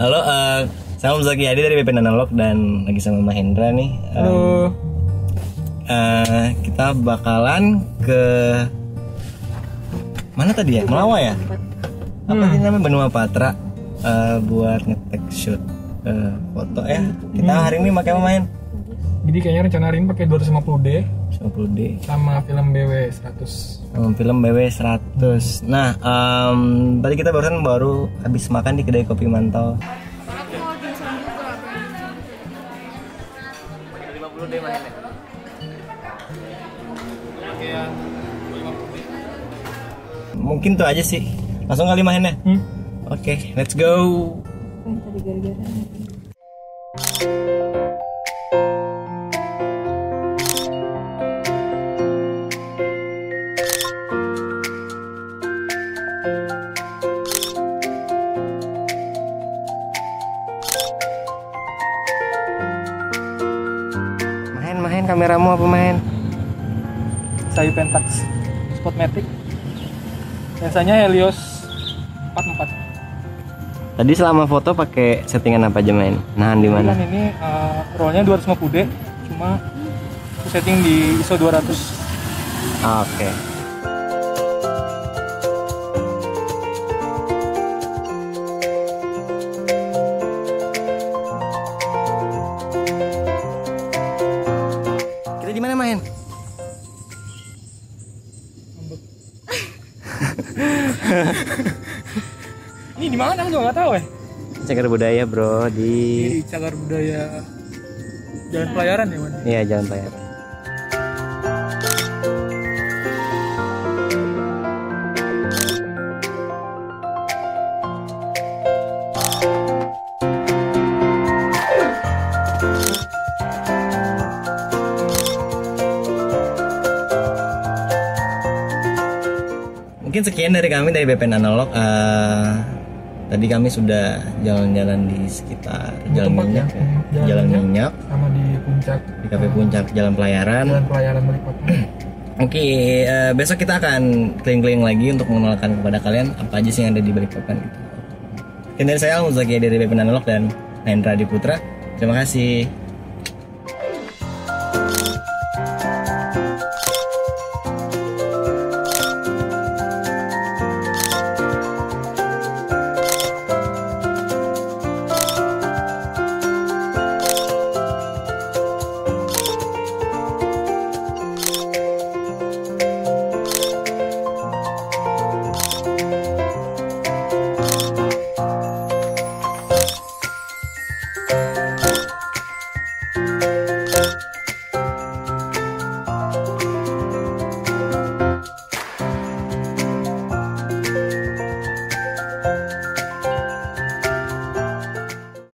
Halo, saya Zaki Hadi dari BP Analog dan lagi sama Mahendra nih. Halo. Kita bakalan ke mana tadi ya? Melawai ya? Apa sih namanya, Benua Patra, buat ngetek shoot foto ya. Kita hari ini pakai apa, Main? Jadi kayaknya rencana hari ini pakai 250D 50D sama film BW 100. Film BW 100. Nah, tadi kita baru habis makan di kedai kopi Mantau. Aku mau dimsum juga. Pakai 50D Main ya? Mungkin tuh aja sih. Langsung kali mainnya. Oke, let's go. Tadi gara-gara. Main kameramu apa main? Sayu Pentax Spotmatic. Biasanya Helios 44. Tadi selama foto pakai settingan apa aja main? Nahan di mana? Kan ini rollnya 250D, cuma aku setting di ISO 200. Oke. Kita di mana main? Ini di mana? Aku juga nggak tahu ya. Cagar Budaya bro, di Di Cagar Budaya Jalan Pelayaran ya, Man? iya Jalan Pelayaran. Mungkin sekian dari kami dari BP Analog. Tadi kami sudah jalan-jalan di sekitar Jalan Minyak, ya. Jalan Minyak, sama di Puncak, di Kafe Puncak Jalan Pelayaran. Jalan Pelayaran Balikpapan. Oke, besok kita akan keliling-keliling lagi untuk mengenalkan kepada kalian apa aja sih yang ada di Balikpapan gitu. Mungkin dari saya Zaki dari BP Analog dan Mahendra Diputra. Terima kasih.